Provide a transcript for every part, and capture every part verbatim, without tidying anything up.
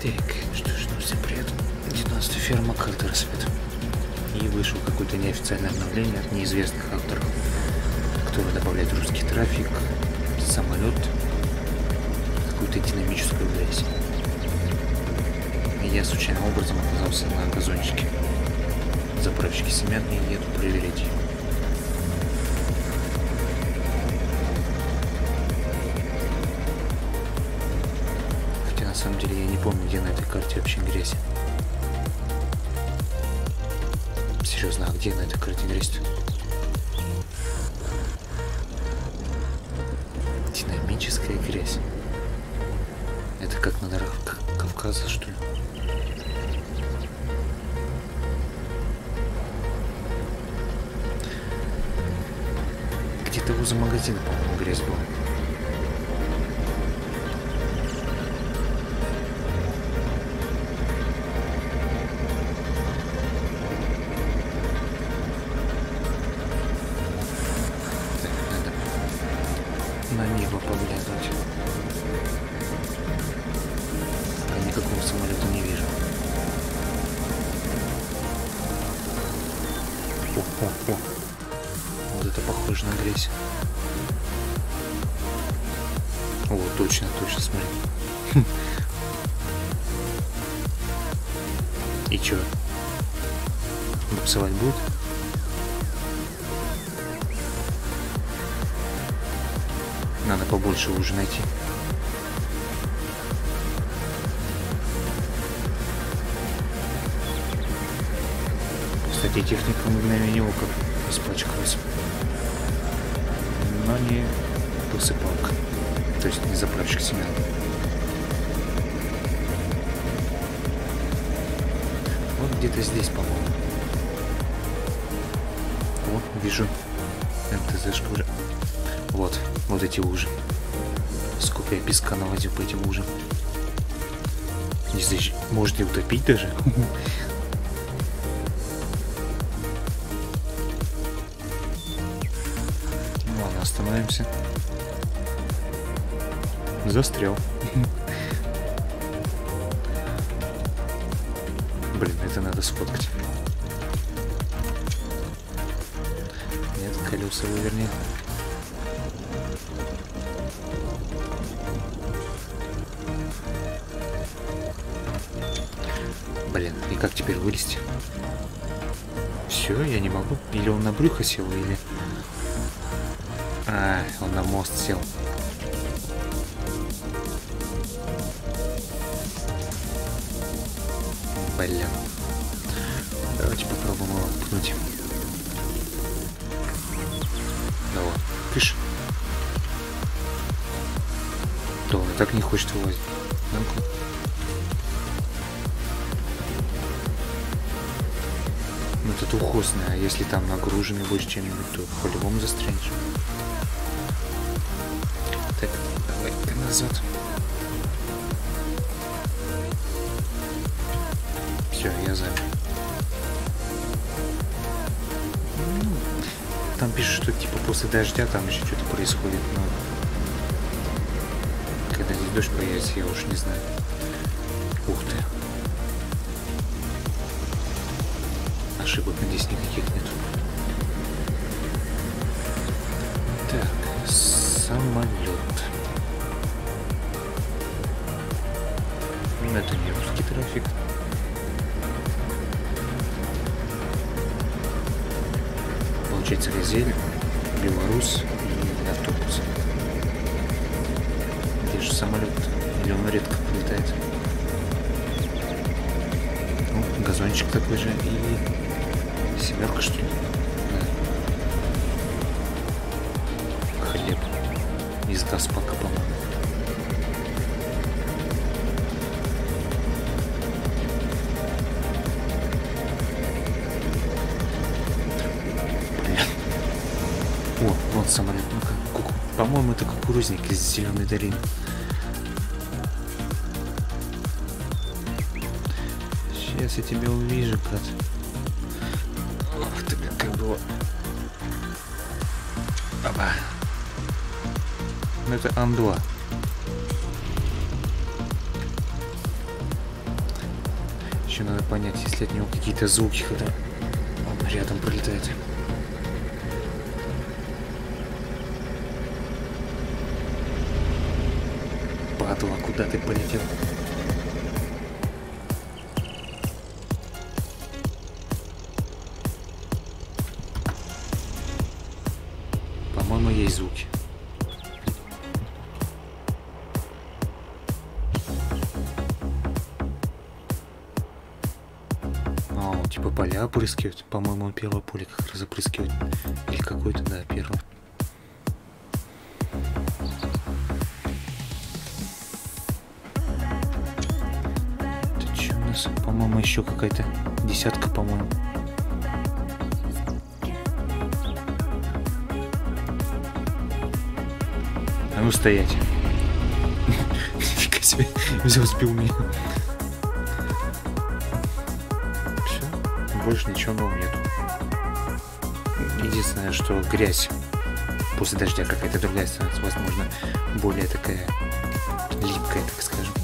Так, что ж, ну всем привет. девятнадцатая ферма, как-то рассвет. И вышел какое-то неофициальное обновление от неизвестных авторов, которое добавляет русский трафик, самолет, какую-то динамическую грязь. И я случайным образом оказался на газончике. Заправщики семян и еду проверить. Хотя на самом деле я не помню, где на этой карте вообще грязь. Серьезно, а где на этой карте грязь-то? Динамическая грязь. Это как на дорогах Кавказа, что ли? Где-то возле магазина, по-моему, грязь была. На небо поглядывать. А никакого самолета не вижу. О, о, о. Вот это похоже на грязь. О, точно, точно, смотри. И чё? Буксовать будет? Надо побольше уже найти. Кстати, техника в мгновение ока испачкалась. Но не посыпалка. То есть не заправщик семян. Вот где-то здесь, по-моему. Вот, вижу. МТЗшка уже. Вот, вот эти лужи. Сколько я песка наводил по этим лужам. Здесь может и утопить даже. Ладно, остановимся. Застрял. Блин, это надо сфоткать. Нет, колеса выверни. Блин, и как теперь вылезти? Все, я не могу. Или он на брюхо сел, или... А, он на мост сел. Блин. Давайте попробуем его пнуть. Давай, кыш. Да он и так не хочет вылазить. Ну-ка. Ну это двухосный, а если там нагруженный больше чем-нибудь, то по-любому застрянешь. Так, давай-ка назад. Все, я замер. Ну, там пишут, что типа после дождя там еще что-то происходит, но когда здесь дождь появится, я уж не знаю. Ух ты. Ошибок здесь никаких нет. Так, самолет. Это не русский трафик. Получается Газель, Беларусь и автобус. Где же самолет? Или он редко прилетает? Ну, газончик такой же и семерка, что ли? Да. Хлеб из Газпака, по-моему. О, вон самолет. Ну, по-моему, это кукурузник из Зеленой долины. Сейчас я тебя увижу, брат. Ох ты, блин, как было. Опа. Ну это Ан два. Еще надо понять, если от него какие-то звуки, когда он рядом пролетает. Падла, куда ты полетел? По-моему, есть звуки. А, типа поля опрыскивают. По-моему, первое поле как раз опрыскивает. Или какое-то, да, первое. Это что у нас? По-моему, еще какая-то десятка, по-моему. А ну стоять. Нифига себе, взял, сбил меня. Все, больше ничего нового нету. Единственное, что грязь после дождя какая-то другая становится, возможно, более такая липкая, так скажем.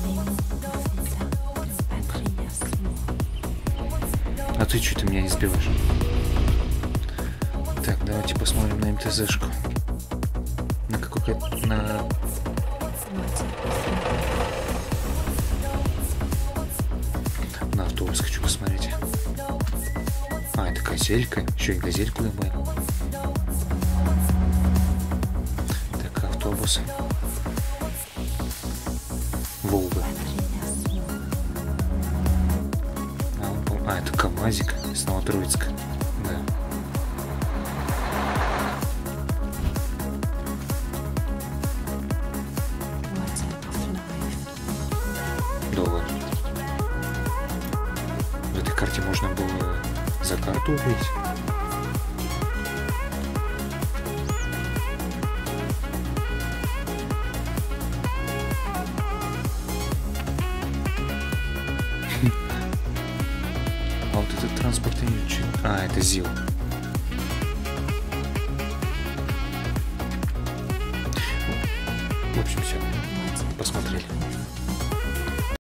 А ты что-то меня не сбиваешь? Так, давайте посмотрим на эм тэ зэшку. На какой на на автобус хочу посмотреть. А, это газелька. Еще и газельку добавил. Так, автобус. Волга. А, а это КамАЗик из Новотроицка. Да. В этой карте можно было за карту выйти. А вот этот транспорт я не учил. А, это ЗИЛ. В общем, все. Посмотрели.